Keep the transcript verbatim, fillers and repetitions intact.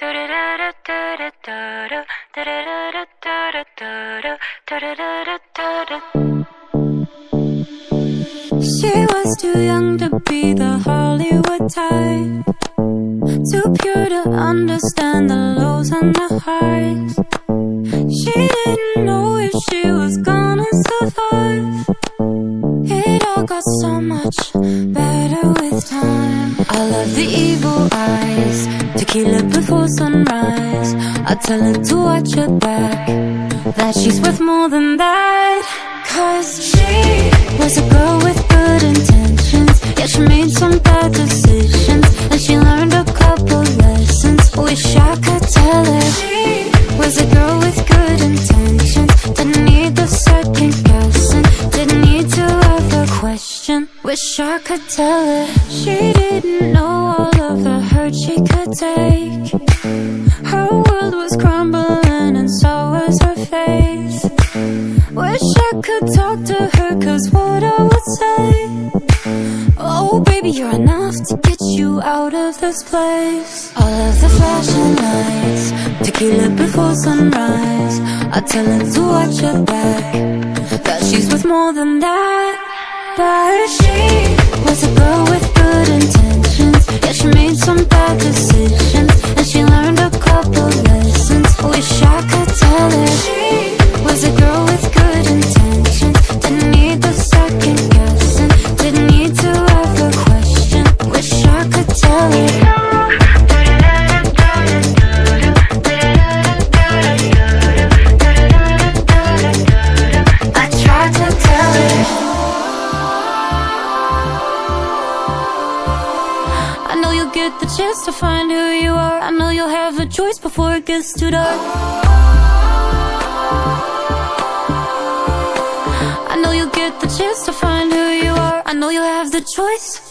She was too young to be the Hollywood type, too pure to understand the lows and the highs. She didn't know if she was gonna survive. It all got so much better with time. I love the evil eyes, tequila before sunrise. I tell her to watch her back, that she's worth more than that. Cause she was a girl with good intentions, yeah, she made some bad decisions, and she learned a couple lessons. Wish I could tell her she was a girl with good intentions, didn't need the second guessing, didn't need to ever question. Wish I could tell her she didn't know all of the hurt she could take. Her world was crumbling and so was her faith. Wish I could talk to her, cause what I would say, oh baby, you're enough to get you out of this place. All of the flashing lights, tequila before sunrise. I tell her to watch her back, that she's worth more than that. But she was a girl with good intentions, yeah, she made some bad decisions, and she learned a couple lessons. Wish I could tell her she was a girl with good intentions, didn't need the second guessing, didn't need to ever question. Wish I could tell her. I tried to tell her. I know you'll get the chance to find who you are, I know you'll have a choice before it gets too dark. I know you'll get the chance to find who you are, I know you'll have the choice